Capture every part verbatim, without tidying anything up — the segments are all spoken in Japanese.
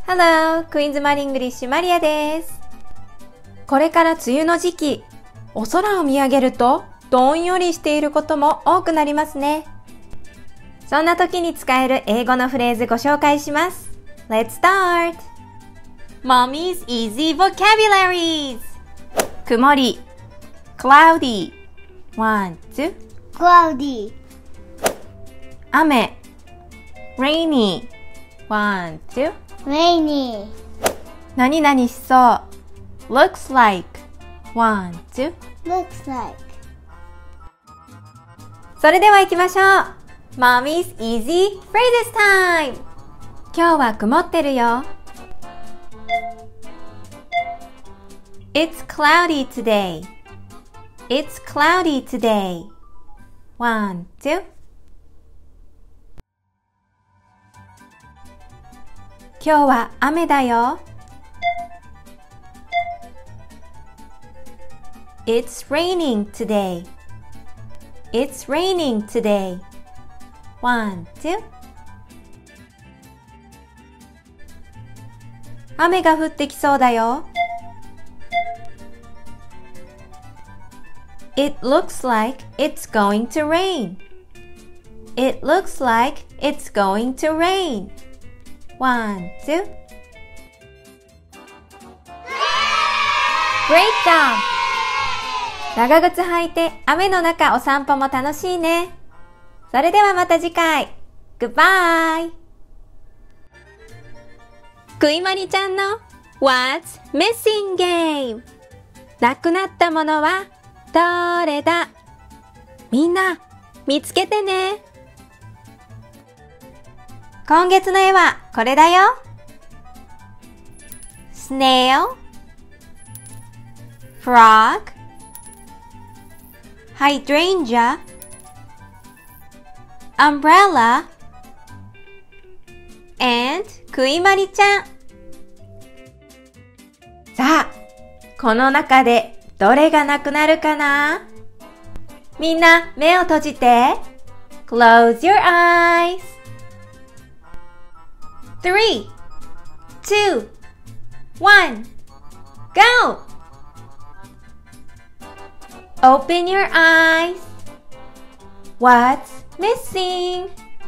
Hello! クイーンズマリングリッシュマリアです。これから梅雨の時期、お空を見上げるとどんよりしていることも多くなりますね。そんな時に使える英語のフレーズご紹介します。Let's start! Mommy's Easy Vocabularies! 曇り Cloudy One, two Cloudy, 雨 Rainy One, two rainy, 何々しそう Looks like One, two looks like. それでは行きましょう Mommy's Easy Phrases Time! 今日は曇ってるよ It's cloudy today. It's cloudy today. One, two. 今日は雨だよ It's raining today. It's raining today. One, two. 雨が降ってきそうだよIt looks like it's going to rain. It looks like it's going to rain. One, two. Great job! 長靴履いて雨の中お散歩も楽しいね。それではまた次回。Goodbye! くいまりちゃんの What's Missing Game なくなったものはどれだみんな見つけてね今月の絵はこれだよ Snail Frog Hydrangea Umbrella and くいまりちゃんさあこの中でどれがなくなるかなみんな目を閉じて Close your eyes Three, two, one, go! Open your eyes What's missing?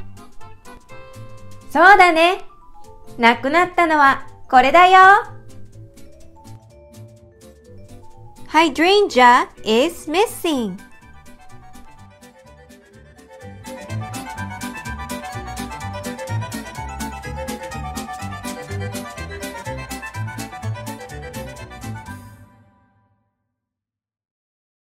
そうだねなくなったのはこれだよHydrangea is missing.